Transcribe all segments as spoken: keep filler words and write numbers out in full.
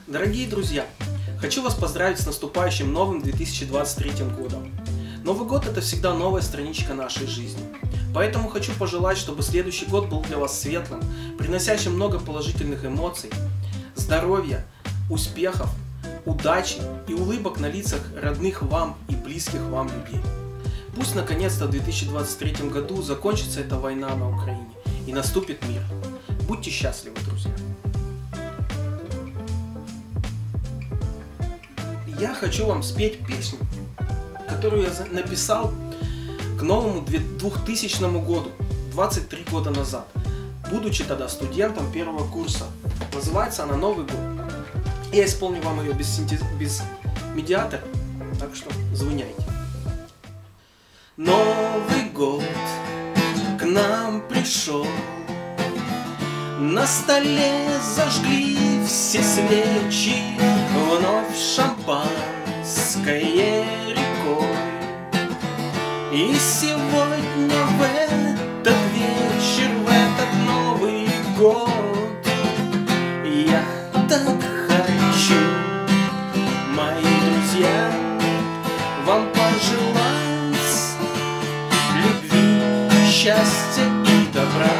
Дорогие друзья, хочу вас поздравить с наступающим новым две тысячи двадцать третьим годом. Новый год – это всегда новая страничка нашей жизни. Поэтому хочу пожелать, чтобы следующий год был для вас светлым, приносящим много положительных эмоций, здоровья, успехов, удачи и улыбок на лицах родных вам и близких вам людей. Пусть наконец-то в две тысячи двадцать третьем году закончится эта война на Украине и наступит мир. Будьте счастливы, друзья! Я хочу вам спеть песню, которую я написал к новому двухтысячному году, двадцать три года назад, будучи тогда студентом первого курса. Называется она «Новый год». Я исполню вам ее без, синтез... без медиатора, так что звоняйте. Новый год к нам пришел, на столе зажгли все свечи, вновь шампанское рекой. И сегодня в этот вечер, в этот Новый год я так хочу, мои друзья, вам пожелать любви, счастья и добра.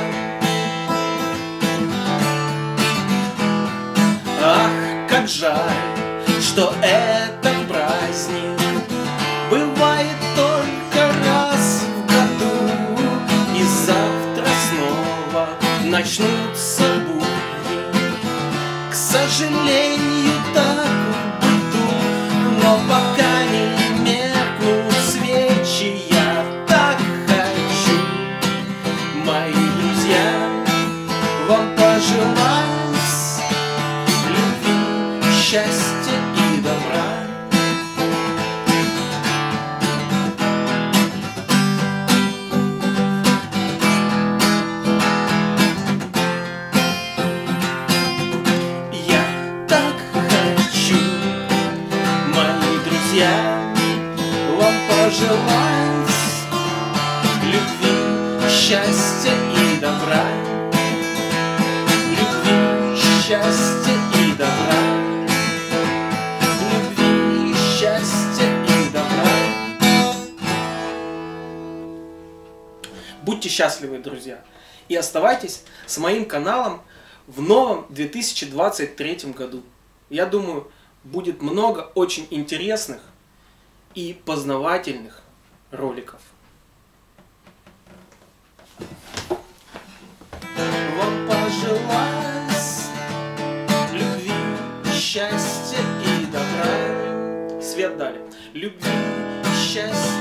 Ах, как жаль, что этот праздник бывает только раз в году, и завтра снова начнутся будни. К сожалению, так в быту, но пока не меркнут свечи, я так хочу, мои друзья, вам пожелать счастья и добра. Я так хочу, мои друзья, вам пожелать любви, счастья и добра. Любви, счастья и добра. Будьте счастливы, друзья, и оставайтесь с моим каналом в новом две тысячи двадцать третьем году. Я думаю, будет много очень интересных и познавательных роликов. Вам пожелать любви, счастья и добра. Свет дали. Любви, счастья.